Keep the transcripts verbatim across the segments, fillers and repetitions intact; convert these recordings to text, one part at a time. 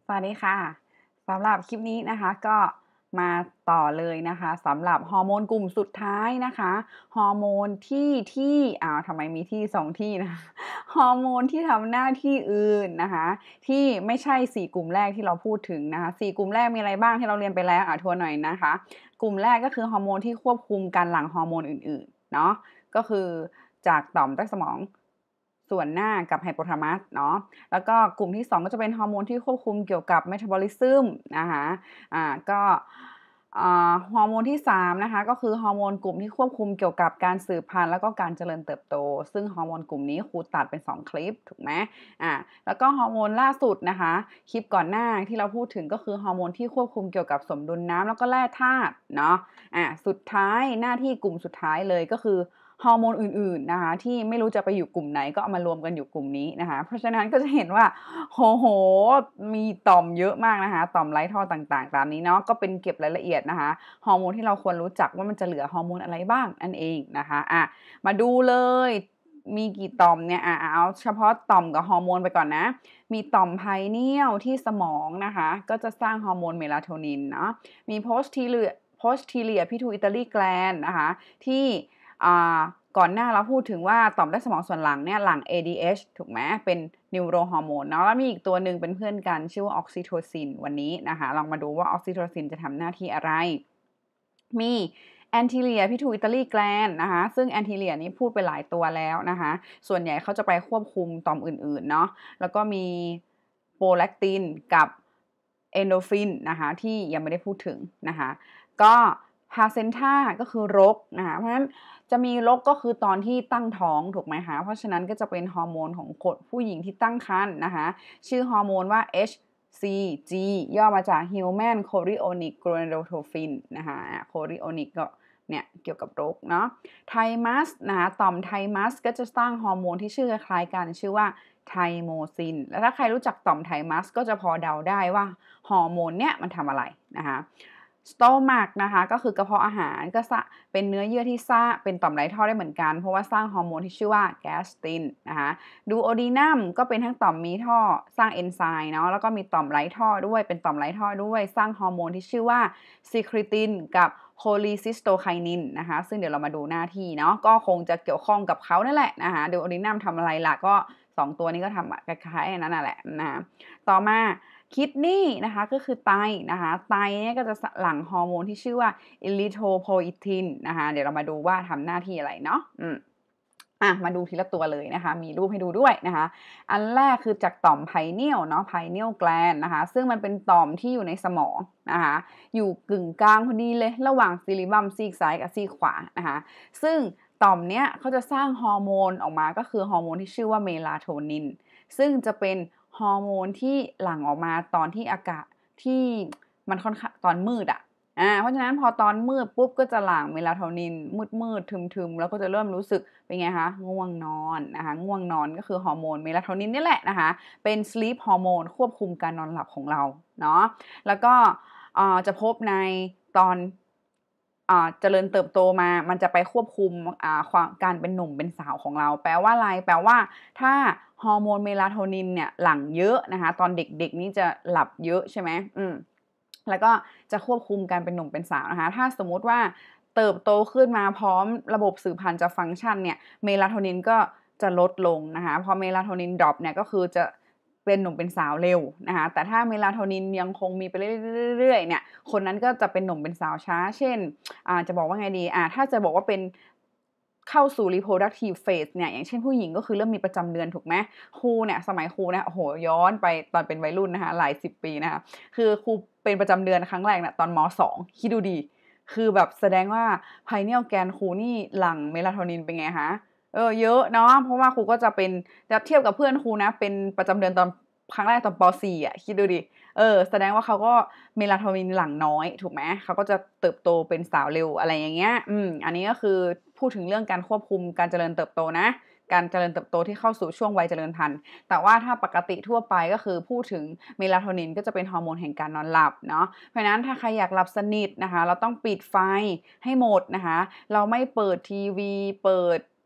สวัสดีค่ะสำหรับคลิปนี้นะคะก็มาต่อเลยนะคะสำหรับฮอร์โมนกลุ่มสุดท้ายนะคะฮอร์โมนที่ที่อ้าวทำไมมีที่สองที่นะฮอร์โมนที่ทำหน้าที่อื่นนะคะที่ไม่ใช่สี่กลุ่มแรกที่เราพูดถึงนะคะสี่กลุ่มแรกมีอะไรบ้างที่เราเรียนไปแล้วอ่ะทวนหน่อยนะคะกลุ่มแรกก็คือฮอร์โมนที่ควบคุมการหลั่งฮอร์โมนอื่นๆเนาะก็คือจากต่อมใต้สมองส่วนหน้ากับไฮโปทาลัมัสเนาะ แล้วก็กลุ่มที่สองก็จะเป็นฮอร์โมนที่ควบคุมเกี่ยวกับเมตาบอลิซึมนะคะอ่าก็ฮอร์โมนที่สามนะคะก็คือฮอร์โมนกลุ่มที่ควบคุมเกี่ยวกับการสืบพันธุ์แล้วก็การเจริญเติบโตซึ่งฮอร์โมนกลุ่มนี้ครูตัดเป็นสองคลิปถูกไหมอ่าแล้วก็ฮอร์โมนล่าสุดนะคะคลิปก่อนหน้าที่เราพูดถึงก็คือฮอร์โมนที่ควบคุมเกี่ยวกับสมดุลน้ำแล้วก็แร่ธาตุเนาะอ่าสุดท้ายหน้าที่กลุ่มสุดท้ายเลยก็คือฮอร์โมนอื่นๆนะคะที่ไม่รู้จะไปอยู่กลุ่มไหนก็เอามารวมกันอยู่กลุ่มนี้นะคะเพราะฉะนั้นก็จะเห็นว่าโหโหมีต่อมเยอะมากนะคะต่อมไร้ท่อต่างๆตามนี้เนาะก็เป็นเก็บรายละเอียดนะคะฮอร์โมนที่เราควรรู้จักว่ามันจะเหลือฮอร์โมนอะไรบ้างนั่นเองนะคะอ่ะมาดูเลยมีกี่ต่อมเนี่ยอ่ะเอาเฉพาะต่อมกับฮอร์โมนไปก่อนนะมีต่อมไพเนียลที่สมองนะคะก็จะสร้างฮอร์โมนเมลาโทนินเนาะมีโพสทีเลียโพสทีเลียพิทูอิตาลีแกลนนะคะที่ก่อนหน้าเราพูดถึงว่าต่อมใต้สมองส่วนหลังเนี่ยหลั่ง เอ ดี เอช ถูกไหมเป็นนิวโรฮอร์โมนเนาะแล้วมีอีกตัวหนึ่งเป็นเพื่อนกันชื่อว่าออกซิโทซินวันนี้นะคะลองมาดูว่าออกซิโทซินจะทำหน้าที่อะไรมีแอนทิเลียพิทูอิตาลีแกลนนะคะซึ่งแอนทิเลียนี้พูดไปหลายตัวแล้วนะคะส่วนใหญ่เขาจะไปควบคุมต่อมอื่นๆเนาะแล้วก็มีโปรแลคตินกับเอนโดฟินนะคะที่ยังไม่ได้พูดถึงนะคะก็พาเซนทาก็คือรกนะคะเพราะฉะนั้นจะมีรกก็คือตอนที่ตั้งท้องถูกไหมคะเพราะฉะนั้นก็จะเป็นฮอร์โมนของคนผู้หญิงที่ตั้งครรภ์นะคะชื่อฮอร์โมนว่า Hซี จี ย่อมาจาก Human Chorionic Gonadotrophin นะคะ Chorionic ก็เนี่ยเกี่ยวกับรกเนาะไทมัสนะคะต่อมไทมัสก็จะสร้างฮอร์โมนที่ชื่อคล้ายกันชื่อว่าไทโมซินแล้วถ้าใครรู้จักต่อมไทมัสก็จะพอเดาได้ว่าฮอร์โมนเนี่ยมันทำอะไรนะคะสโตมักนะคะก็คือกระเพาะอาหารก็เป็นเนื้อเยื่อที่สร้างเป็นต่อมไร้ท่อได้เหมือนกันเพราะว่าสร้างฮอร์โมนที่ชื่อว่าแกสตินนะคะดูโอดีนัมก็เป็นทั้งต่อมมีท่อสร้างเอนไซม์เนาะแล้วก็มีต่อมไร้ท่อด้วยเป็นต่อมไร้ท่อด้วยสร้างฮอร์โมนที่ชื่อว่าซิคริตินกับโคลีซิสโตไคนินนะคะซึ่งเดี๋ยวเรามาดูหน้าที่เนาะก็คงจะเกี่ยวข้องกับเขานั่นแหละนะคะดูโอดีนัมทำอะไรล่ะก็สองตัวนี้ก็ทำคล้ายๆนั้นแหละนะต่อมาคิดนี่นะคะก็คือไตนะคะไตเนี่ยก็จะหลั่งฮอร์โมนที่ชื่อว่าอิลิโทโพอิทินนะคะเดี๋ยวเรามาดูว่าทำหน้าที่อะไรเนาะอืมอ่ะมาดูทีละตัวเลยนะคะมีรูปให้ดูด้วยนะคะอันแรกคือจากต่อมไพเนียลเนาะไพเนียลแกลนนะคะซึ่งมันเป็นต่อมที่อยู่ในสมองนะคะอยู่กึ่งกลางพอดีเลยระหว่างซิลิบัมซีกซ้ายกับซีกขวานะคะซึ่งต่อมเนี้ยเขาจะสร้างฮอร์โมนออกมาก็คือฮอร์โมนที่ชื่อว่าเมลาโทนินซึ่งจะเป็นฮอร์โมนที่หลั่งออกมาตอนที่อากาศที่มันค่อนข้างตอนมืดอะอ่าเพราะฉะนั้นพอตอนมืดปุ๊บก็จะหลั่งเมลาโทนินมืดมืดทึมๆแล้วก็จะเริ่มรู้สึกเป็นไงคะง่วงนอนนะคะง่วงนอนก็คือฮอร์โมนเมลาโทนินนี่แหละนะคะเป็น sleep ฮอร์โมนควบคุมการนอนหลับของเราเนาะแล้วก็จะพบในตอนเจริญเติบโตมามันจะไปควบคุมความการเป็นหนุ่มเป็นสาวของเราแปลว่าอะไรแปลว่าถ้าฮอร์โมนเมลาโทนินเนี่ยหลั่งเยอะนะคะตอนเด็กๆนี่จะหลับเยอะใช่ไหมอืมแล้วก็จะควบคุมการเป็นหนุ่มเป็นสาวนะคะถ้าสมมุติว่าเติบโตขึ้นมาพร้อมระบบสืบพันธุ์จะฟังก์ชันเนี่ยเมลาโทนินก็จะลดลงนะคะพอเมลาโทนินดรอปเนี่ยก็คือจะเป็นหนุ่มเป็นสาวเร็วนะคะแต่ถ้าเมลาโทนินยังคงมีไปเรื่อยๆเนี่ยคนนั้นก็จะเป็นหนุ่มเป็นสาวช้าเช่นจะบอกว่าไงดีถ้าจะบอกว่าเป็นเข้าสู่ reproductive phase เนี่ยอย่างเช่นผู้หญิงก็คือเริ่มมีประจำเดือนถูกไหมครูเนี่ยสมัยครูเนี่ยโอ้โหย้อนไปตอนเป็นวัยรุ่นนะคะหลายสิบปีนะคะคือครูเป็นประจำเดือนครั้งแรกเนี่ยตอนม.สอง คิดดูดีคือแบบแสดงว่าไพเนียลแกนครูนี่หลั่งเมลาโทนินเป็นไงคะเออเยอะเนาะเพราะว่าครูก็จะเป็นจะเทียบกับเพื่อนครูนะเป็นประจำเดือนตอนครั้งแรกตอนป.สี่ อ่ะคิดดูดิเออแสดงว่าเขาก็เมลาโทนินหลั่งน้อยถูกไหมเขาก็จะเติบโตเป็นสาวเร็วอะไรอย่างเงี้ยอืมอันนี้ก็คือพูดถึงเรื่องการควบคุมการเจริญเติบโตนะการเจริญเติบโตที่เข้าสู่ช่วงวัยเจริญพันธุ์แต่ว่าถ้าปกติทั่วไปก็คือพูดถึงเมลาโทนินก็จะเป็นฮอร์โมนแห่งการนอนหลับเนาะเพราะฉะนั้นถ้าใครอยากหลับสนิทนะคะเราต้องปิดไฟให้หมดนะคะเราไม่เปิดทีวีเปิด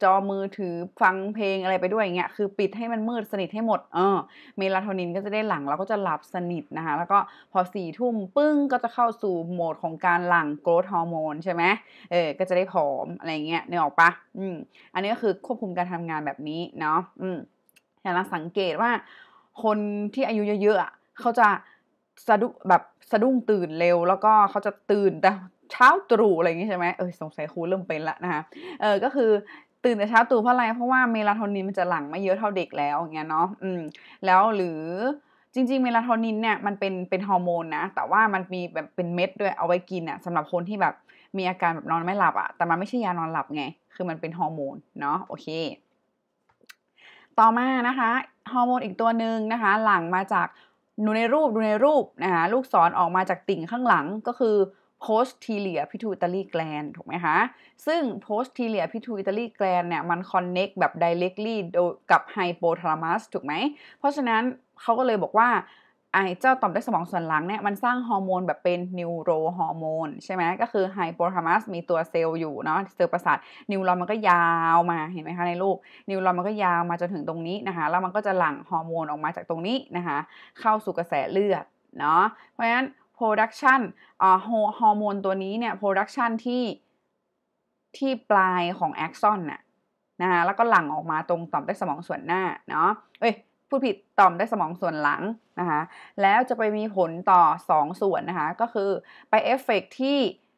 จอมือถือฟังเพลงอะไรไปด้วยอย่างเงี้ยคือปิดให้มันมืดสนิทให้หมดเออเมลาโทนินก็จะได้หลั่งเราก็จะหลับสนิทนะคะแล้วก็พอสี่ทุ่มปึ้งก็จะเข้าสู่โหมดของการหลั่งโกรทฮอร์โมนใช่ไหมเออก็จะได้ผอมอะไรเงี้ยนึกออกปะอืมอันนี้ก็คือควบคุมการทำงานแบบนี้เนาะอืมแต่เราสังเกตว่าคนที่อายุเยอะๆอ่ะเขาจะสะดุ้งแบบสะดุ้งตื่นเร็วแล้วก็เขาจะตื่นแต่เช้าตรู่อะไรอย่างงี้ใช่ไหมเออสงสัยครูเริ่มเป็นละนะคะเออก็คือตื่นแต่เช้าตรู่เพราะอะไรเพราะว่าเมลาโทนินมันจะหลั่งไม่เยอะเท่าเด็กแล้วอย่างเงี้ยเนาะอืมแล้วหรือจริงๆเมลาโทนินเนี่ยมันเป็นเป็นฮอร์โมนนะแต่ว่ามันมีแบบเป็นเม็ดด้วยเอาไว้กินอ่ะสำหรับคนที่แบบมีอาการแบบนอนไม่หลับอ่ะแต่มันไม่ใช่ยานอนหลับไงคือมันเป็นฮอร์โมนเนาะโอเคต่อมานะคะฮอร์โมนอีกตัวหนึ่งนะคะหลั่งมาจากดูในรูปดูในรูปนะคะลูกศรออกมาจากติ่งข้างหลังก็คือ posterior pituitary gland ถูกไหมคะซึ่ง posterior pituitary gland เนี่ยมัน connect แบบ directly โดยกับ hypothalamus ถูกไหมเพราะฉะนั้นเขาก็เลยบอกว่าไอ้เจ้าต่อมใต้สมองส่วนหลังเนี่ยมันสร้างฮอร์โมนแบบเป็นนิวโรฮอร์โมนใช่ไหมก็คือไฮโปทาลัมัสมีตัวเซลล์อยู่เนาะเซลล์ประสาทนิวรอนมันก็ยาวมาเห็นไหมคะในรูปนิวรอนมันก็ยาวมาจนถึงตรงนี้นะคะแล้วมันก็จะหลั่งฮอร์โมนออกมาจากตรงนี้นะคะเข้าสู่กระแสเลือดเนาะเพราะฉะนั้น production อ่าฮอร์โมนตัวนี้เนี่ย production ที่ที่ปลายของแอ็กซอนน่ะนะคะแล้วก็หลั่งออกมาตรงต่อมใต้สมองส่วนหน้าเนาะเอ้ยพูดผิดต่อมใต้สมองส่วนหลังนะคะแล้วจะไปมีผลต่อสองส่วนนะคะก็คือไปเอฟเฟกที่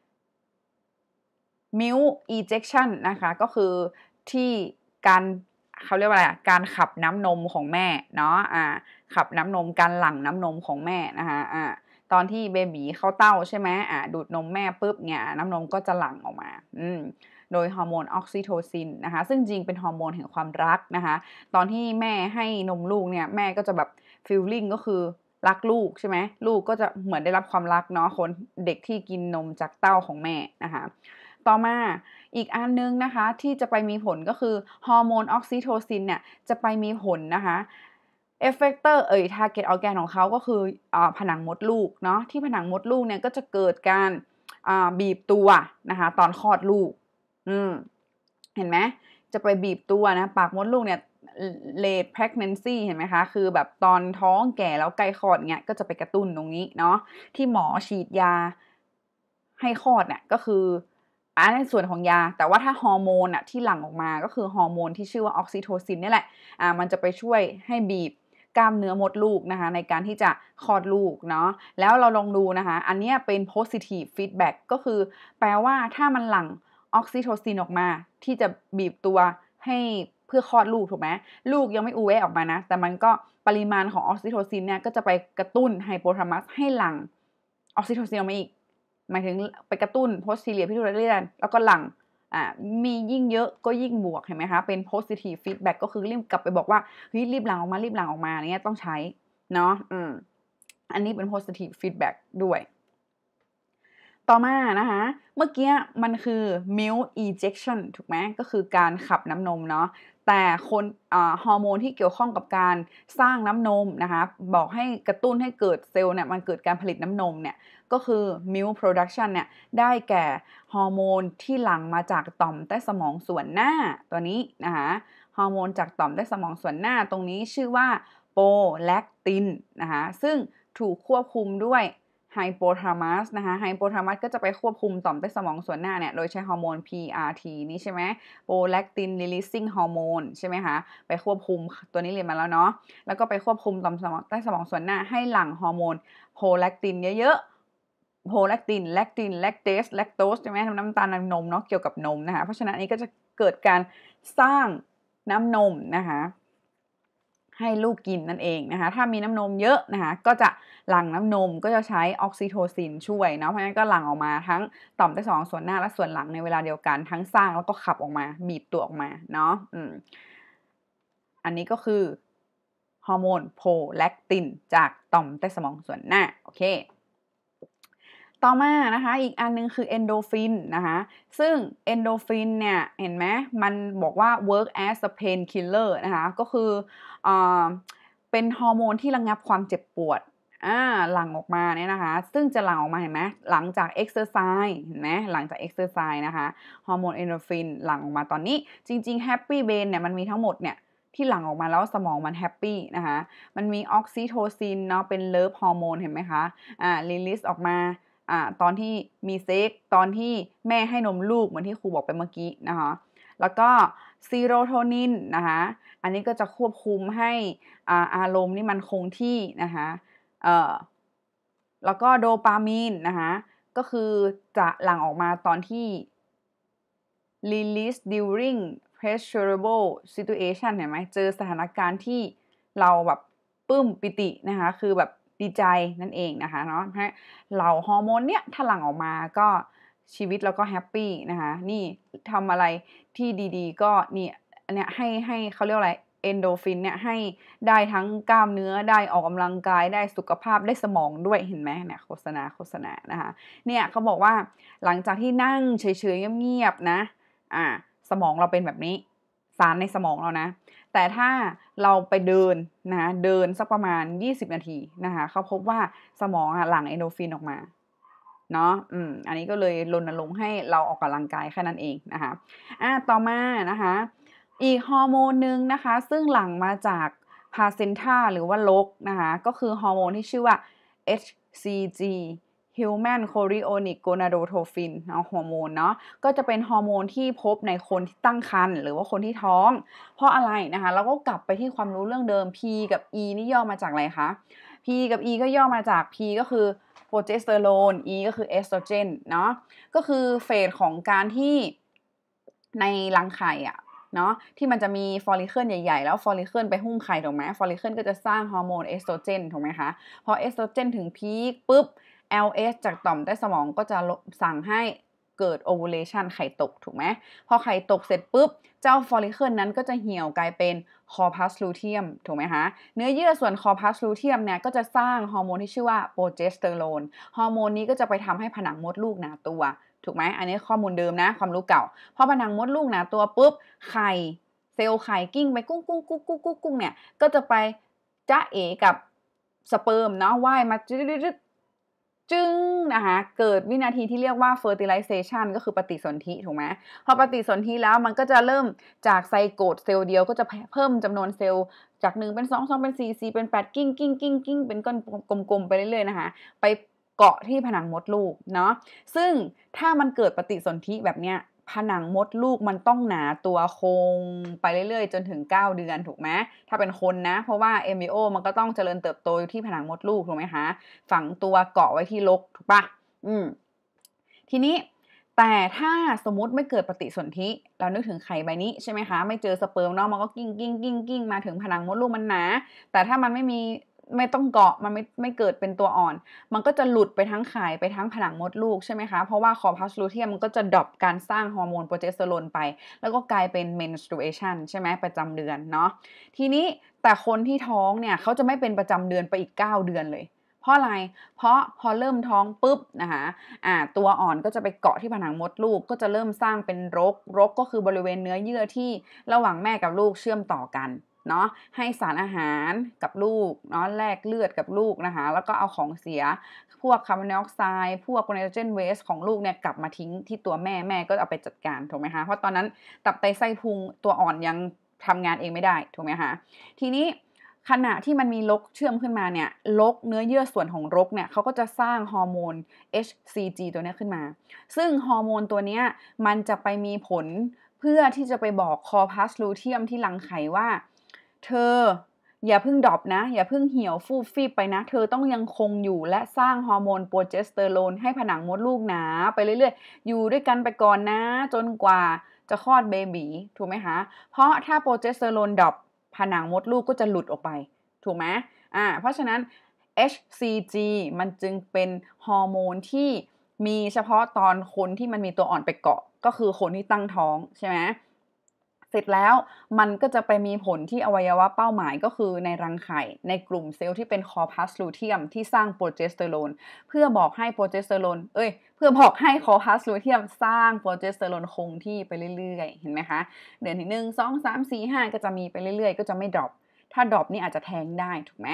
milk ejection นะคะก็คือที่การเขาเรียกว่าอะไรการขับน้ำนมของแม่เนาะอ่าขับน้ำนมการหลั่งน้ำนมของแม่นะคะอ่าตอนที่เบบีเข้าเต้าใช่ไหมอ่าดูดนมแม่ปุ๊บเนี่ยน้ำนมก็จะหลั่งออกมาอืมโดยฮอร์โมนออกซิโทซินนะคะซึ่งจริงเป็นฮอร์โมนแห่งความรักนะคะตอนที่แม่ให้นมลูกเนี่ยแม่ก็จะแบบฟีลลิ่งก็คือรักลูกใช่ไหมลูกก็จะเหมือนได้รับความรักเนาะคนเด็กที่กินนมจากเต้าของแม่นะคะต่อมาอีกอันนึงนะคะที่จะไปมีผลก็คือฮอร์โมนออกซิโทซินเนี่ยจะไปมีผลนะคะเอฟเฟกเตอร์เอ่ยทาร์เก็ตออร์แกนของเขาก็คืออ่าผนังมดลูกเนาะที่ผนังมดลูกเนี่ยก็จะเกิดการอ่าบีบตัวนะคะตอนคลอดลูกอืมเห็นไหมจะไปบีบตัวนะปากมดลูกเนี่ย late pregnancy เห็นไหมคะคือแบบตอนท้องแก่แล้วใกล้คลอดเนี่ยก็จะไปกระตุ้นตรงนี้เนาะที่หมอฉีดยาให้คลอดเนี่ยก็คืออันในส่วนของยาแต่ว่าถ้าฮอร์โมนอะที่หลั่งออกมาก็คือฮอร์โมนที่ชื่อว่าออกซิโทซินนี่แหละอ่ามันจะไปช่วยให้บีบกล้ามเนื้อมดลูกนะคะในการที่จะคลอดลูกเนาะแล้วเราลองดูนะคะอันนี้เป็น positive feedback ก็คือแปลว่าถ้ามันหลั่งออกซิโทซินออกมาที่จะบีบตัวให้เพื่อคลอดลูกถูกไหมลูกยังไม่อูแวะออกมานะแต่มันก็ปริมาณของออกซิโทซินเนี่ยก็จะไปกระตุ้นไฮโปทาลัมัสให้หลั่งออกซิโทซินออกมาอีกหมายถึงไปกระตุ้น posterior pituitary gland แล้วก็หลั่งอ่ามียิ่งเยอะก็ยิ่งบวกเห็นไหมคะเป็น positive feedback ก็คือรีบกลับไปบอกว่าเฮ้ยรีบหลั่งออกมารีบหลั่งออกมาเนี้ยต้องใช้เนาะอืมอันนี้เป็น positive feedback ด้วยต่อมานะคะเมื่อกี้มันคือ milk ejection ถูกไหมก็คือการขับน้ำนมเนาะแต่คนอ่าฮอร์โมนที่เกี่ยวข้องกับการสร้างน้ำนมนะคะบอกให้กระตุ้นให้เกิดเซลล์เนี่ยมันเกิดการผลิตน้ำนมเนี่ยก็คือ milk production เนี่ยได้แก่ฮอร์โมนที่หลั่งมาจากต่อมใต้สมองส่วนหน้าตัวนี้นะคะฮอร์โมนจากต่อมใต้สมองส่วนหน้าตรงนี้ชื่อว่าโปรแลคตินนะคะซึ่งถูกควบคุมด้วยไฮโปทาลัมัสนะคะไฮโปทาลัมัสก็จะไปควบคุมต่อมใต้สมองส่วนหน้าเนี่ยโดยใช้ฮอร์โมน พี อาร์ ที นี่ใช่ไหมโปรแลคติน releasing hormone ใช่ไหมคะไปควบคุมตัวนี้เรียนมาแล้วเนาะแล้วก็ไปควบคุมต่อมสมองใต้สมองส่วนหน้าให้หลั่งฮอร์โมนโพแลคตินเยอะๆโพแลคตินแลคตินแลคเตสแลคโตสใช่ไหมน้ำตาลในนมเนาะเกี่ยวกับนมนะคะเพราะฉะนั้นอันนี้ก็จะเกิดการสร้างน้ำนมนะคะให้ลูกกินนั่นเองนะคะถ้ามีน้ำนมเยอะนะคะก็จะหลั่งน้ำนมก็จะใช้ออกซิโทซินช่วยเนาะเพราะฉะนั้นก็หลั่งออกมาทั้งต่อมใต้สมองส่วนหน้าและส่วนหลังในเวลาเดียวกันทั้งสร้างแล้วก็ขับออกมาบีบตัวออกมาเนาะอืมอันนี้ก็คือฮอร์โมนโพแลคตินจากต่อมใต้สมองส่วนหน้าโอเคต่อมานะคะอีกอันนึงคือเอนโดฟินนะคะซึ่งเอนโดฟินเนี่ยเห็นไหมมันบอกว่า work as a painkiller นะคะก็คืออ่าเป็นฮอร์โมนที่ระงับความเจ็บปวดอ่าหลั่งออกมาเนี่ยนะคะซึ่งจะหลั่งออกมาเห็นไหมหลังจากเอ็กซ์ไซส์เห็นไหมหลังจากเอ็กซ์ไซส์นะคะฮอร์โมนเอนโดรฟินหลั่งออกมาตอนนี้จริงๆแฮปปี้เบนเนี่ยมันมีทั้งหมดเนี่ยที่หลั่งออกมาแล้วสมองมันแฮปปี้นะคะมันมีออกซิโทซินเนาะเป็นเลิฟฮอร์โมนเห็นไหมคะอ่ารีลิสออกมาอ่าตอนที่มีเซ็กตอนที่แม่ให้นมลูกเหมือนที่ครูบอกไปเมื่อกี้นะคะแล้วก็ซีโรโทนินนะคะอันนี้ก็จะควบคุมให้อ่าอารมณ์นี่มันคงที่นะคะเอ่อแล้วก็โดปามีนนะคะก็คือจะหลั่งออกมาตอนที่ release during pleasurable situation เห็นไหมเจอสถานการณ์ที่เราแบบปลื้มปิตินะคะคือแบบดีใจนั่นเองนะคะเนาะเหล่าฮอร์โมนเนี้ยถ้าหลั่งออกมาก็ชีวิตเราก็แฮปปี้นะคะนี่ทำอะไรที่ดีๆก็นี่อันเนี้ยให้ให้เขาเรียกอะไรเอนโดฟินเนี่ยให้ได้ทั้งกล้ามเนื้อได้ออกกำลังกายได้สุขภาพได้สมองด้วยเห็นไหมเนี่ยโฆษณาโฆษณานะคะเนี่ยเขาบอกว่าหลังจากที่นั่งเฉยๆเงียบๆนะอ่าสมองเราเป็นแบบนี้สารในสมองเรานะแต่ถ้าเราไปเดินนะเดินสักประมาณยี่สิบนาทีนะคะเขาพบว่าสมองหลั่งเอนโดฟินออกมาเนาะอืมอันนี้ก็เลยรณรงค์ให้เราออกกำลังกายแค่นั้นเองนะคะอ่าต่อมานะคะอีกฮอร์โมนหนึ่งนะคะซึ่งหลั่งมาจากพาเซนทาหรือว่าลกนะคะก็คือฮอร์โมนที่ชื่อว่า เอช ซี จี Human Chorionic Gonadotropin เนาะฮอร์โมนเนาะก็จะเป็นฮอร์โมนที่พบในคนที่ตั้งครรภ์หรือว่าคนที่ท้องเพราะอะไรนะคะเราก็กลับไปที่ความรู้เรื่องเดิม P กับ E นี่ย่อมาจากอะไรคะ P กับ E ก็ย่อมาจาก P ก็คือโปรเจสเตอโรน E ก็คือเอสโตรเจนเนาะก็คือเฟสของการที่ในรังไข่อะเนาะที่มันจะมีฟอลิเคิลใหญ่ๆแล้วฟอลิเคิลไปหุ้มไข่ถูกไหมฟอลิเคิลก็จะสร้างฮอร์โมนเอสโตรเจนถูกไหมคะพอเอสโตรเจนถึงพีคปุ๊บ แอล เอส จากต่อมใต้สมองก็จะสั่งให้เกิด ovulation ไข่ตกถูกไหมพอไข่ตกเสร็จปุ๊บเจ้าฟอลิเคิลนั้นก็จะเหี่ยวกลายเป็นคอพัสลูเทียมถูกไหมคะเนื้อเยื่อส่วนคอพัสลูเทียมเนี่ยก็จะสร้างฮอร์โมนที่ชื่อว่าโปรเจสเตอโรนฮอร์โมนนี้ก็จะไปทำให้ผนังมดลูกหนาตัวถูกไหมอันนี้ข้อมูลเดิมนะความรู้เก่าพอผนังมดลูกหนาตัวปุ๊บไข่เซลล์ไข่กิ้งไปกุ้งกุ้งกุ้งกุ้งกุ้งกุ้งเนี่ยก็จะไปจ้าเอกับสเปิร์มเนาะว่ายมาจึ๊ดจึ้งนะคะเกิดวินาทีที่เรียกว่า fertilization ก็คือปฏิสนธิถูกไหมพอปฏิสนธิแล้วมันก็จะเริ่มจากไซโกตเซลล์เดียวก็จะเพิ่มจำนวนเซลล์จากหนึ่งเป็นสอง สองเป็นสี่ สี่เป็นแปดกิ้งกิ้งกิ้งกิ้งเป็นก้อนกลมๆไปเรื่อยๆนะคะไปเกาะที่ผนังมดลูกเนาะซึ่งถ้ามันเกิดปฏิสนธิแบบเนี้ยผนังมดลูกมันต้องหนาตัวคงไปเรื่อยๆจนถึงเก้าเดือนถูกไหมถ้าเป็นคนนะเพราะว่า เอ็ม บี โอ มันก็ต้องเจริญเติบโตอยู่ที่ผนังมดลูกถูกไหมคะฝังตัวเกาะไว้ที่รกถูกปะอืมทีนี้แต่ถ้าสมมุติไม่เกิดปฏิสนธิเรานึกถึงไข่ใบนี้ใช่ไหมคะไม่เจอสเปิร์มเนาะมันก็กิ้งกิ้งกิ้งกิ้งมาถึงผนังมดลูกมันหนาแต่ถ้ามันไม่มีไม่ต้องเกาะมันไม่ไม่เกิดเป็นตัวอ่อนมันก็จะหลุดไปทั้งไข่ไปทั้งผนังมดลูกใช่ไหมคะเพราะว่าคอพัสลูเทียมมันก็จะดรอปการสร้างฮอร์โมนโปรเจสเตอโรนไปแล้วก็กลายเป็น menstruation ใช่ไหมประจำเดือนเนาะทีนี้แต่คนที่ท้องเนี่ยเขาจะไม่เป็นประจำเดือนไปอีกเก้าเดือนเลยเพราะอะไรเพราะพอเริ่มท้องปุ๊บนะคะอ่าตัวอ่อนก็จะไปเกาะที่ผนังมดลูกก็จะเริ่มสร้างเป็นรกรกก็คือบริเวณเนื้อเยื่อที่ระหว่างแม่กับลูกเชื่อมต่อกันเนาะให้สารอาหารกับลูกเนาะแลกเลือดกับลูกนะคะแล้วก็เอาของเสียพวกคาร์บอนไดออกไซด์พวกไนโตรเจนเวสของลูกเนี่ยกลับมาทิ้งที่ตัวแม่แม่ก็เอาไปจัดการถูกไหมคะเพราะตอนนั้นตับไตไส้พุงตัวอ่อนยังทำงานเองไม่ได้ถูกไหมคะทีนี้ขณะที่มันมีรกเชื่อมขึ้นมาเนี่ยรกเนื้อเยื่อส่วนของรกเนี่ยเขาก็จะสร้างฮอร์โมน เอช ซี จี ตัวนี้ขึ้นมาซึ่งฮอร์โมนตัวนี้มันจะไปมีผลเพื่อที่จะไปบอกคอพัสลูเทียมที่รังไข่ว่าเธออย่าเพิ่งดรอปนะอย่าเพิ่งเหี่ยวฟูบฟีบไปนะเธอต้องยังคงอยู่และสร้างฮอร์โมนโปรเจสเตอโรนให้ผนังมดลูกหนาไปเรื่อยๆอยู่ด้วยกันไปก่อนนะจนกว่าจะคลอดเบบีถูกไหมคะเพราะถ้าโปรเจสเตอโรนดรอปผนังมดลูกก็จะหลุดออกไปถูกไหมอ่าเพราะฉะนั้น เอช ซี จี มันจึงเป็นฮอร์โมนที่มีเฉพาะตอนคนที่มันมีตัวอ่อนไปเกาะก็คือคนที่ตั้งท้องใช่ไหมเสร็จแล้วมันก็จะไปมีผลที่อวัยวะเป้าหมายก็คือในรังไข่ในกลุ่มเซลล์ที่เป็นคอพัสลูเทียมที่สร้างโปรเจสเตอโรนเพื่อบอกให้โปรเจสเตอโรนเอ้ยเพื่อบอกให้คอพัสลูเทียมสร้างโปรเจสเตอโรนคงที่ไปเรื่อยๆเห็นไหมคะเดือนที่หนึ่ง สอง สาม สี่ ห้าก็จะมีไปเรื่อยๆก็จะไม่ดรอปถ้าดรอปนี่อาจจะแท้งได้ถูกไหม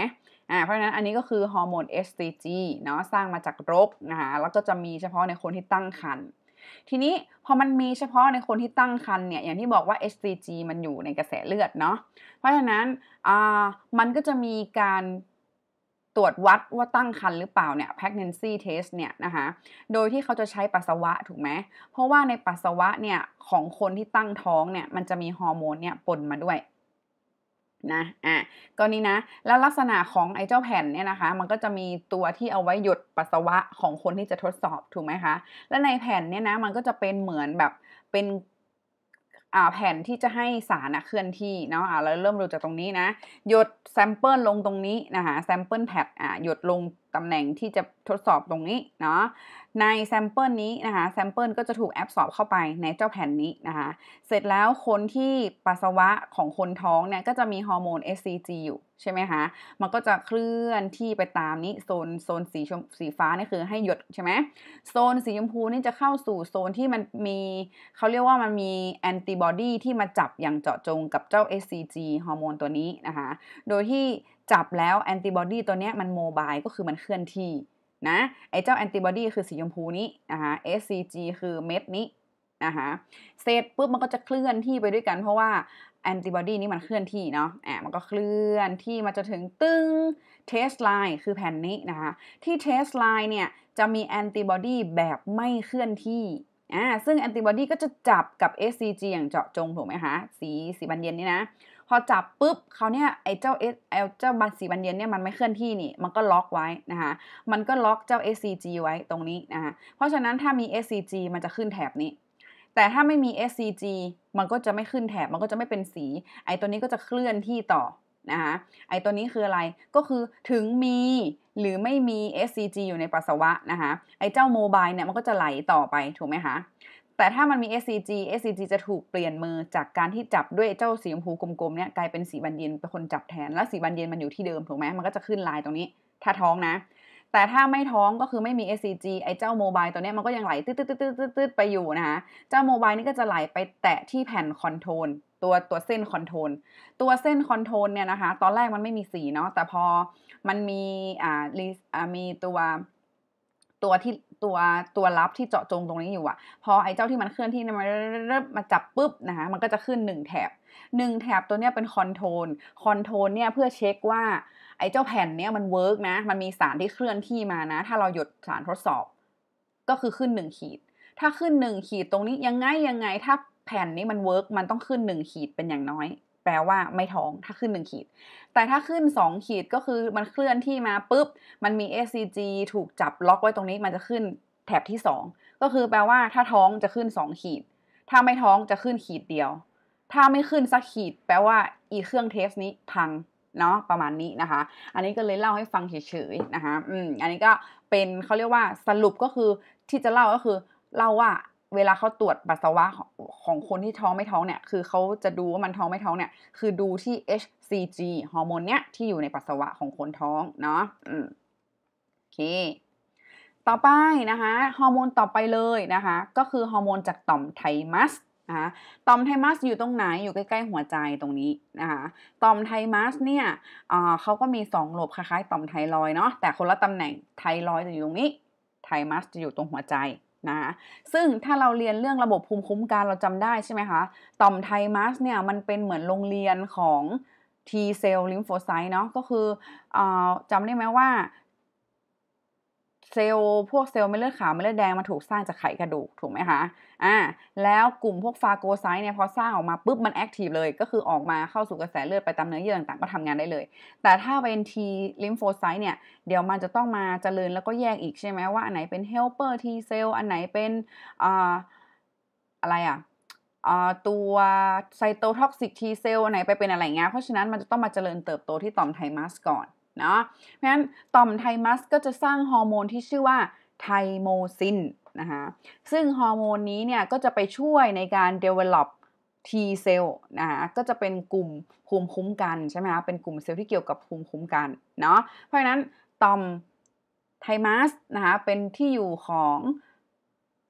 อ่าเพราะฉะนั้นอันนี้ก็คือฮอร์โมน เอส ซี จี เนาะสร้างมาจากรกนะคะแล้วก็จะมีเฉพาะในคนที่ตั้งครรภ์ทีนี้พอมันมีเฉพาะในคนที่ตั้งครรภ์เนี่ยอย่างที่บอกว่า เอส ซี จี มันอยู่ในกระแสเลือดเนาะเพราะฉะนั้นอ่ามันก็จะมีการตรวจวัดว่าตั้งครรภ์หรือเปล่าเนี่ย pregnancy test เนี่ยนะคะโดยที่เขาจะใช้ปัสสาวะถูกไหมเพราะว่าในปัสสาวะเนี่ยของคนที่ตั้งท้องเนี่ยมันจะมีฮอร์โมนเนี่ยปนมาด้วยนะอ่ะก็นี้นะแล้วลักษณะของไอ้เจ้าแผ่นเนี่ยนะคะมันก็จะมีตัวที่เอาไว้หยดปัสสาวะของคนที่จะทดสอบถูกไหมคะและในแผ่นเนี่ยนะมันก็จะเป็นเหมือนแบบเป็นอ่าแผ่นที่จะให้สารเคลื่อนที่เนาะอ่าเราเริ่มดูจากตรงนี้นะหยดแซมเปิลลงตรงนี้นะคะแซมเปิลแพดอ่าหยดลงตำแหน่งที่จะทดสอบตรงนี้เนาะในแซมเปิลนี้นะคะแซมเปิลก็จะถูกแอบสอบเข้าไปในเจ้าแผ่นนี้นะคะเสร็จแล้วคนที่ปัสสาวะของคนท้องเนี่ยก็จะมีฮอร์โมน เอส ซี จี อยู่ใช่ไหมคะมันก็จะเคลื่อนที่ไปตามนี้โซนโซนสีชมสีฟ้านี่คือให้หยดใช่ไหมโซนสีชมพูนี่จะเข้าสู่โซนที่มันมีเขาเรียกว่ามันมีแอนติบอดีที่มาจับอย่างเจาะจงกับเจ้า เอส ซี จี ฮอร์โมนตัวนี้นะคะโดยที่จับแล้วแอนติบอดีตัวนี้มันโมบายก็คือมันเคลื่อนที่นะไอ้เจ้าแอนติบอดีคือสีชมพูนี้นะคะ เอส ซี จี คือเม็ดนี้นะคะเสร็จปุ๊บมันก็จะเคลื่อนที่ไปด้วยกันเพราะว่าแอนติบอดีนี้มันเคลื่อนที่เนาะอ่ะมันก็เคลื่อนที่มาจนถึงตึ้งเทสไลน์คือแผ่นนี้นะคะที่เทสไลน์เนี่ยจะมีแอนติบอดีแบบไม่เคลื่อนที่อ่าซึ่งแอนติบอดีก็จะจับกับ เอส ซี จี อย่างเจาะจงถูกไหมคะสีสีบานเย็นนี่นะพอจับปุ๊บเขาเนี่ยไอ้เจ้า S ไอ้เจ้าบันสีบานเย็นเนี่ยมันไม่เคลื่อนที่นี่มันก็ล็อกไว้นะคะมันก็ล็อกเจ้า เอส ซี จี ไว้ตรงนี้นะคะเพราะฉะนั้นถ้ามี เอส ซี จี มันจะขึ้นแถบนี้แต่ถ้าไม่มี เอส ซี จี มันก็จะไม่ขึ้นแถบมันก็จะไม่เป็นสีไอ้ตัวนี้ก็จะเคลื่อนที่ต่อนะคะไอ้ตัวนี้คืออะไรก็คือถึงมีหรือไม่มี เอส ซี จี อยู่ในปัสสาวะนะคะไอ้เจ้าโมบายเนี่ยมันก็จะไหลต่อไปถูกไหมคะแต่ถ้ามันมี เอส ซี จี เอส ซี จี จะถูกเปลี่ยนมือจากการที่จับด้วยเจ้าสีชมพูกลมๆเนี่ยกลายเป็นสีบานเย็นเป็นคนจับแทนแล้วสีบานเย็นมันอยู่ที่เดิมถูกไหมมันก็จะขึ้นลายตรงนี้ถ้าท้องนะแต่ถ้าไม่ท้องก็คือไม่มี เอส ซี จี ไอ้เจ้าโมบายตัวนี้มันก็ยังไหลตืดๆๆๆๆไปอยู่นะคะเจ้าโมบายนี่ก็จะไหลไปแตะที่แผ่นคอนโทรลตัวตัวเส้นคอนโทรลตัวเส้นคอนโทรลเนี่ยนะคะตอนแรกมันไม่มีสีเนาะแต่พอมันมีอ่าอ่ามีตัวตัวที่ตัวตัวรับที่เจาะจงตรงนี้อยู่อะพอไอ้เจ้าที่มันเคลื่อนที่มันมาจับปุ๊บนะคะมันก็จะขึ้นหนึ่งแถบหนึ่งแถบตัวเนี้ยเป็นคอนโทรลคอนโทรลเนี่ยเพื่อเช็คว่าไอ้เจ้าแผ่นเนี้ยมันเวิร์กนะมันมีสารที่เคลื่อนที่มานะถ้าเราหยดสารทดสอบก็คือขึ้นหนึ่งขีดถ้าขึ้นหนึ่งขีดตรงนี้ยังไงยังไงถ้าแผ่นนี้มันเวิร์กมันต้องขึ้นหนึ่งขีดเป็นอย่างน้อยแปลว่าไม่ท้องถ้าขึ้นหนึ่งขีดแต่ถ้าขึ้นสองขีดก็คือมันเคลื่อนที่มาปุ๊บมันมี เอส ซี จี ถูกจับล็อกไว้ตรงนี้มันจะขึ้นแถบที่สองก็คือแปลว่าถ้าท้องจะขึ้นสองขีดถ้าไม่ท้องจะขึ้นขีดเดียวถ้าไม่ขึ้นสักขีดแปลว่าอีเครื่องเทสนี้พังเนาะประมาณนี้นะคะอันนี้ก็เลยเล่าให้ฟังเฉยๆนะคะอืมอันนี้ก็เป็นเขาเรียกว่าสรุปก็คือที่จะเล่าก็คือเล่าว่าเวลาเขาตรวจปัสสาวะของคนที่ท้องไม่ท้องเนี่ยคือเขาจะดูว่ามันท้องไม่ท้องเนี่ยคือดูที่ เอช ซี จี ฮอร์โมนเนี้ยที่อยู่ในปัสสาวะของคนท้องเนาะอืมโอเคต่อไปนะคะฮอร์โมนต่อไปเลยนะคะก็คือฮอร์โมนจากต่อมไทมัสนะคะต่อมไทมัสอยู่ตรงไหนอยู่ใกล้ๆหัวใจตรงนี้นะคะต่อมไทมัสเนี่ยเขาก็มีสองโลบคล้ายๆต่อมไทรอยด์เนาะแต่คนละตำแหน่งไทรอยด์จะอยู่ตรงนี้ไทมัสจะอยู่ตรงหัวใจนะคะซึ่งถ้าเราเรียนเรื่องระบบภูมิคุ้มกันเราจำได้ใช่ไหมคะต่อมไทมัสเนี่ยมันเป็นเหมือนโรงเรียนของ T เซลล์ลิมโฟไซต์เนาะก็คืออจำได้ไหมว่าเซลล์พวกเซลล์เม็ดเลือดขาวเม็ดเลือดแดงมันถูกสร้างจากไขกระดูกถูกไหมคะอ่าแล้วกลุ่มพวกฟาโกไซต์เนี่ยพอสร้างออกมาปุ๊บมันแอคทีฟเลยก็คือออกมาเข้าสู่กระแสเลือดไปตามเนื้อเยื่อต่างๆก็ทำงานได้เลยแต่ถ้าเป็น T ลิมโฟไซต์เนี่ยเดี๋ยวมันจะต้องมาเจริญแล้วก็แยกอีกใช่ไหมว่าอันไหนเป็น helper T เซลล์อันไหนเป็นอ่าอะไรอ่ะตัวไซโตท็อกซิก T เซลล์อันไหนไปเป็นอะไรเงี้ยเพราะฉะนั้นมันจะต้องมาเจริญเติบโตที่ต่อมไทมัสก่อนเนาะเพราะฉะนั้นต่อมไทมัสก็จะสร้างฮอร์โมนที่ชื่อว่าไทโมซินนะคะซึ่งฮอร์โมนนี้เนี่ยก็จะไปช่วยในการ develop T เซลล์นะคะก็จะเป็นกลุ่มภูมิคุ้มกันใช่ไหมคะเป็นกลุ่มเซลล์ที่เกี่ยวกับภูมิคุ้มกันเนาะเพราะฉะนั้นต่อมไทมัสนะคะเป็นที่อยู่ของ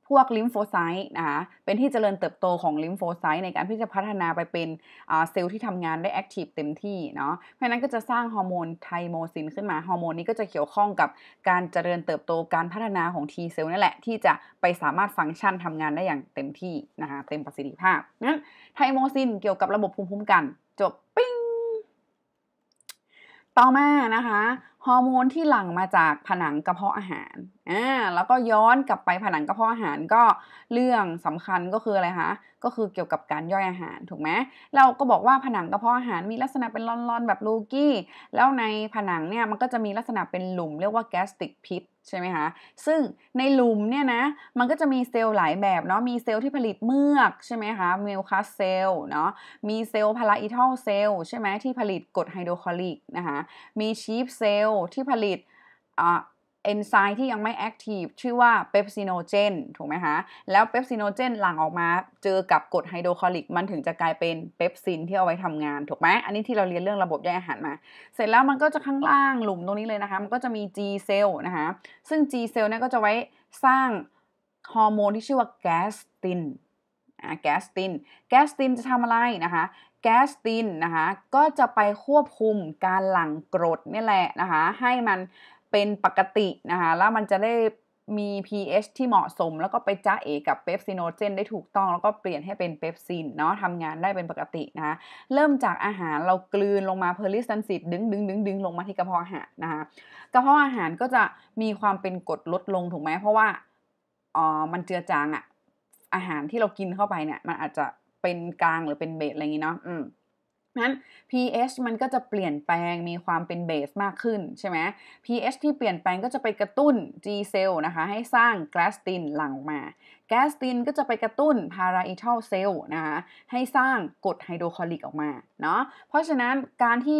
พวกลิมโฟไซต์นะคะเป็นที่เจริญเติบโตของลิมโฟไซต์ในการที่จะพัฒนาไปเป็นเซลล์ที่ทำงานได้แอคทีฟเต็มที่เนาะเพราะนั้นก็จะสร้างฮอร์โมนไทโมซินขึ้นมาฮอร์โมนนี้ก็จะเกี่ยวข้องกับการเจริญเติบโตการพัฒนาของ T เซลล์นั่นแหละที่จะไปสามารถฟังก์ชันทำงานได้อย่างเต็มที่นะคะเต็มประสิทธิภาพงั้นไทโมซินเกี่ยวกับระบบภูมิคุ้มกันจบปิ้งต่อมานะคะฮอร์โมนที่หลั่งมาจากผนังกระเพาะอาหารอ่าแล้วก็ย้อนกลับไปผนังกระเพาะอาหารก็เรื่องสำคัญก็คืออะไรคะก็คือเกี่ยวกับการย่อยอาหารถูกไหมเราก็บอกว่าผนังกระเพาะอาหารมีลักษณะเป็นลอนๆแบบลูกี้แล้วในผนังเนี่ยมันก็จะมีลักษณะเป็นหลุมเรียกว่า gastric pit ใช่ไหมคะซึ่งในหลุมเนี่ยนะมันก็จะมีเซลล์หลายแบบเนาะมีเซลล์ที่ผลิตเมือกใช่ไหมคะมิวคัสเซลล์เนาะมีเซลล์พาราอิทัลเซลล์ใช่ไหมที่ผลิตกรดไฮโดรคลอริกนะคะมีชีฟเซลล์ที่ผลิตอ่าเอนไซม์ที่ยังไม่แอคทีฟชื่อว่าเปปซิโนเจนถูกไหมคะแล้วเปปซิโนเจนหลั่งออกมาเจอกับกรดไฮโดรคลอริกมันถึงจะกลายเป็นเปปซินที่เอาไว้ทำงานถูกไหมอันนี้ที่เราเรียนเรื่องระบบย่อยอาหารมาเสร็จแล้วมันก็จะข้างล่างหลุมตรงนี้เลยนะคะมันก็จะมี G เซลล์นะคะซึ่ง G เซลล์เนี่ยก็จะไว้สร้างฮอร์โมนที่ชื่อว่าแกสตินอ่าแกสตินแกสตินจะทำอะไรนะคะแกสตินนะคะก็จะไปควบคุมการหลั่งกรดนี่แหละนะคะให้มันเป็นปกตินะคะแล้วมันจะได้มี pH ที่เหมาะสมแล้วก็ไปจ้าเอกับเปปซิโนเจนได้ถูกต้องแล้วก็เปลี่ยนให้เป็นเปปซินเนาะทำงานได้เป็นปกตินะคะเริ่มจากอาหารเรากลืนลงมาเพอร์ลิสตันซิตดึงดึงดึงดึงลงมาที่กระเพาะอาหารนะคะกระเพาะอาหารก็จะมีความเป็นกรดลดลงถูกไหมเพราะว่าอ๋อมันเจือจางอะอาหารที่เรากินเข้าไปเนี่ยมันอาจจะเป็นกลางหรือเป็นเบสอะไรอย่างนี้เนาะอืมนั้น pH มันก็จะเปลี่ยนแปลงมีความเป็นเบสมากขึ้นใช่ไหม pH ที่เปลี่ยนแปลงก็จะไปกระตุ้น G เซลล์นะคะให้สร้างแกลสตินหลั่งออกมาแกลสตินก็จะไปกระตุ้นพาราอิทัลเซลล์นะคะให้สร้างกรดไฮโดรคลอริกออกมาเนาะเพราะฉะนั้นการที่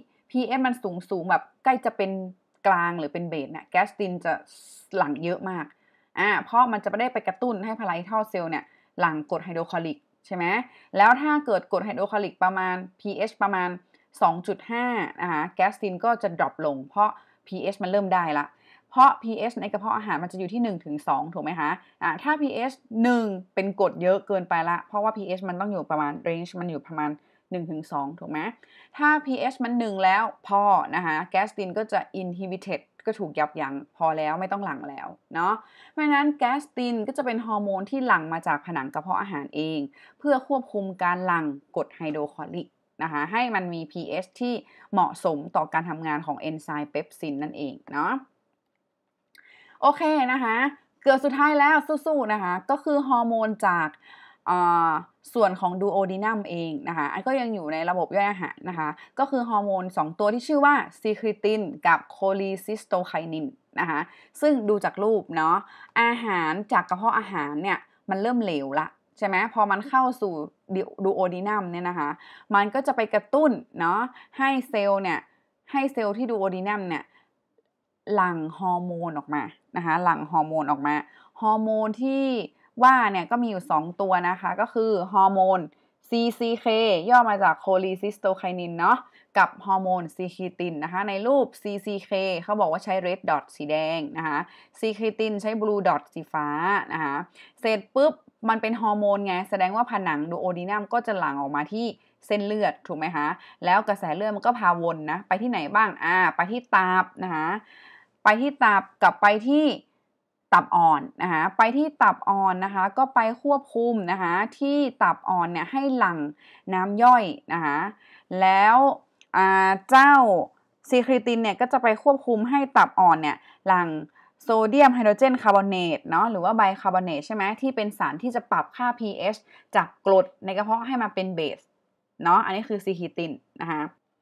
pH มันสูงสูงแบบใกล้จะเป็นกลางหรือเป็นเบสเนี่ยแกลสตินจะหลั่งเยอะมากอ่าเพราะมันจะไม่ได้ไปกระตุ้นให้พาราอิทัลเซลล์เนี่ยหลั่งกรดไฮโดรคลอริกใช่ไหมแล้วถ้าเกิดกรดไฮโดรคลอริกประมาณ pH ประมาณ สองจุดห้า นะคะแกสตินก็จะดรอปลงเพราะ pH มันเริ่มได้ละเพราะ pH ในกระเพาะอาหารมันจะอยู่ที่ หนึ่งถึงสอง ถูกไหมคะอ่าถ้า pH หนึ่งเป็นกรดเยอะเกินไปละเพราะว่า pH มันต้องอยู่ประมาณ range มันอยู่ประมาณ หนึ่งถึงสอง ถูกไหมถ้า pH มันหนึ่งแล้วพอนะคะแกสตินก็จะ inhibited ก็ถูกยับยั้งพอแล้วไม่ต้องหลั่งแล้วเนาะเพราะฉะนั้นแกสตินก็จะเป็นฮอร์โมนที่หลั่งมาจากผนังกระเพาะอาหารเองเพื่อควบคุมการหลั่งกรดไฮโดรคลอริกนะคะให้มันมี pH ที่เหมาะสมต่อการทำงานของเอนไซม์เปปซินนั่นเองเนาะโอเคนะคะเกือบสุดท้ายแล้วสู้ๆนะคะก็คือฮอร์โมนจากส่วนของดูโอดีนัมเองนะคะอันก็ยังอยู่ในระบบย่อยอาหารนะคะก็คือฮอร์โมนสองตัวที่ชื่อว่าซีคริตินกับโคลีซิสโตไคนินนะคะซึ่งดูจากรูปเนาะอาหารจากกระเพาะอาหารเนี่ยมันเริ่มเหลวละใช่ไหมพอมันเข้าสู่ดูโอดีนัมเนี่ยนะคะมันก็จะไปกระตุ้นเนาะให้เซลล์เนี่ยให้เซลล์ที่ดูโอดีนัมเนี่ยหลั่งฮอร์โมนออกมานะคะหลั่งฮอร์โมนออกมาฮอร์โมนที่ว่าเนี่ยก็มีอยู่สองตัวนะคะก็คือฮอร์โมน ซี ซี เค ย่อมาจากโคลีซิสโตไคนินเนาะกับฮอร์โมนซีคริตินนะคะในรูป ซี ซี เค เขาบอกว่าใช้ red dot สีแดงนะคะซีคริตินใช้ blue dot สีฟ้านะคะเสร็จปุ๊บมันเป็นฮอร์โมนไงแสดงว่าผนังดูโอดีนัมก็จะหลั่งออกมาที่เส้นเลือดถูกไหมคะแล้วกระแสเลือดมันก็พาวนนะไปที่ไหนบ้างอ่าไปที่ตับนะคะไปที่ตับกับไปที่ตับอ่อนนะคะไปที่ตับอ่อนนะคะก็ไปควบคุมนะคะที่ตับอ่อนเนี่ยให้หลั่งน้ำย่อยนะคะแล้วเจ้าซีคริตินเนี่ยก็จะไปควบคุมให้ตับอ่อนเนี่ยหลั่งโซเดียมไฮโดรเจนคาร์บอเนตเนาะหรือว่าไบคาร์บอเนตใช่ไหมที่เป็นสารที่จะปรับค่า pH จากกรดในกระเพาะให้มาเป็นเบสเนาะอันนี้คือซีคริตินนะคะ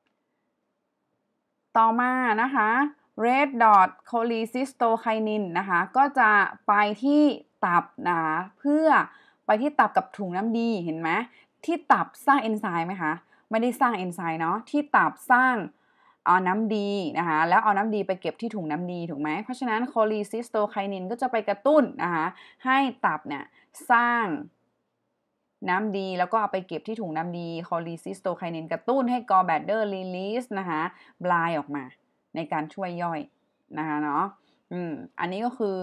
ต่อมานะคะ red dot cholecystokinin นะคะก็จะไปที่ตับนะคะเพื่อไปที่ตับกับถุงน้ำดีเห็นไหมที่ตับสร้างเอนไซม์ไหมคะไม่ได้สร้างเอนไซม์เนาะที่ตับสร้างเอาน้ำดีนะคะแล้วเอาน้ำดีไปเก็บที่ถุงน้ำดีถูกไหมเพราะฉะนั้น cholecystokinin ก็จะไปกระตุ้นนะคะให้ตับเนี่ยสร้างน้ำดีแล้วก็เอาไปเก็บที่ถุงน้ำดี cholecystokinin กระตุ้นให้ gallbladder release นะคะบลายออกมาในการช่วยย่อยนะคะเนาะอืมอันนี้ก็คือ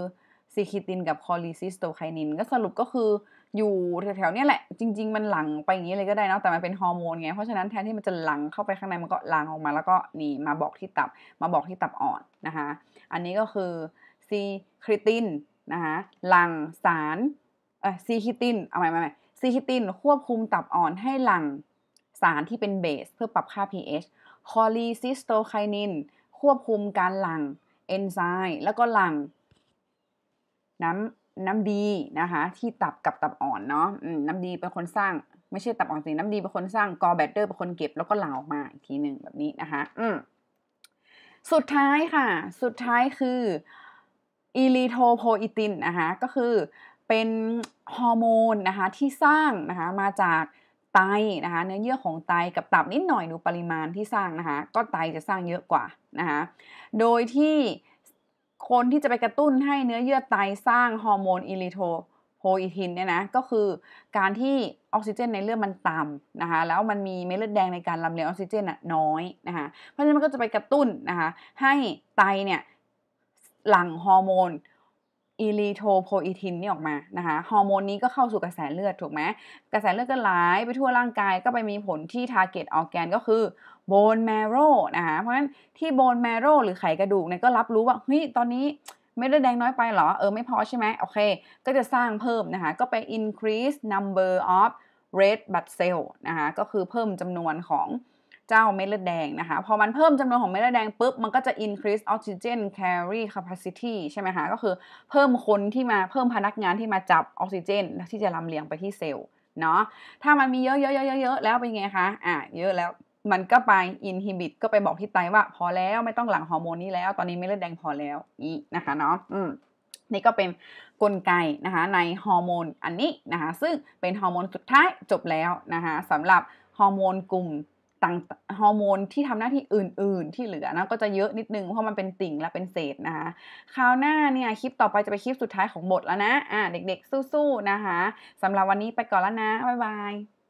ซีคิตินกับคอลีซิสโตไคนินก็สรุปก็คืออยู่แถวๆนี้แหละจริงๆมันหลั่งไปอย่างนี้เลยก็ได้นะแต่มันเป็นฮอร์โมนไงเพราะฉะนั้นแทนที่มันจะหลั่งเข้าไปข้างในมันก็หลั่งออกมาแล้วก็นี่มาบอกที่ตับมาบอกที่ตับอ่อนนะคะอันนี้ก็คือซีคริตินนะคะหลั่งสารเอ่อซีคิตินเอาใหม่ใหม่ซีคิตินควบคุมตับอ่อนให้หลั่งสารที่เป็นเบสเพื่อปรับค่า pH คอลีซิสโตไคนินควบคุมการหลั่งเอนไซม์แล้วก็หลั่งน้ำน้ำดีนะคะที่ตับกับตับอ่อนเนาะน้ำดีเป็นคนสร้างไม่ใช่ตับอ่อนสิน้ำดีเป็นคนสร้างกอแบตเตอร์เป็นคนเก็บแล้วก็หลั่งออกมาอีกทีหนึ่งแบบนี้นะคะอืมสุดท้ายค่ะสุดท้ายคืออีริโทโพอิตินนะคะก็คือเป็นฮอร์โมนนะคะที่สร้างนะคะมาจากไตนะคะเนื้อเยื่อของไตกับตับนิดหน่อยดูปริมาณที่สร้างนะคะก็ไตจะสร้างเยอะกว่านะคะโดยที่คนที่จะไปกระตุ้นให้เนื้อเยื่อไตสร้างฮอร์โมนอิริโทโพอิทินเนี่ยนะก็คือการที่ออกซิเจนในเลือดมันต่ำนะคะแล้วมันมีเม็ดเลือดแดงในการลำเลียงออกซิเจนน้อยนะคะเพราะฉะนั้นมันก็จะไปกระตุ้นนะคะให้ไตเนี่ยหลั่งฮอร์โมนอิริโทโพอิทินนี่ออกมานะคะฮอร์โมนนี้ก็เข้าสู่กระแสเลือดถูกไหมกระแสเลือดก็ไหลไปทั่วร่างกายก็ไปมีผลที่ target organ ก็คือ bone marrow นะคะเพราะฉะนั้นที่ bone marrow หรือไขกระดูกเนี่ยก็รับรู้ว่าเฮ้ยตอนนี้เม็ดเลือดแดงน้อยไปเหรอเออไม่พอใช่ไหมโอเคก็จะสร้างเพิ่มนะคะก็ไป increase number of red blood cell นะคะก็คือเพิ่มจำนวนของเจ้าเม็ดเลือดแดงนะคะพอมันเพิ่มจำนวนของเม็ดเลือดแดงปุ๊บมันก็จะ increase oxygen carry capacity ใช่ไหมคะก็คือเพิ่มคนที่มาเพิ่มพนักงานที่มาจับออกซิเจนที่จะลำเลียงไปที่เซลล์เนาะถ้ามันมีเยอะๆๆๆแล้วเป็นไงคะอ่ะเยอะแล้วมันก็ไป inhibit ก็ไปบอกที่ไตว่าพอแล้วไม่ต้องหลั่งฮอร์โมนนี้แล้วตอนนี้เม็ดเลือดแดงพอแล้วนี่นะคะเนาะอืมนี่ก็เป็นกลไกนะคะในฮอร์โมนอันนี้นะคะซึ่งเป็นฮอร์โมนสุดท้ายจบแล้วนะคะสำหรับฮอร์โมนกลุ่มต่างฮอร์โมนที่ทำหน้าที่อื่นๆที่เหลือนะก็จะเยอะนิดนึงเพราะมันเป็นติ่งและเป็นเศษนะคะคราวหน้าเนี่ยคลิปต่อไปจะเป็นคลิปสุดท้ายของบทแล้วนะอ่าเด็กๆสู้ๆนะคะสำหรับวันนี้ไปก่อนแล้วนะบ๊ายบาย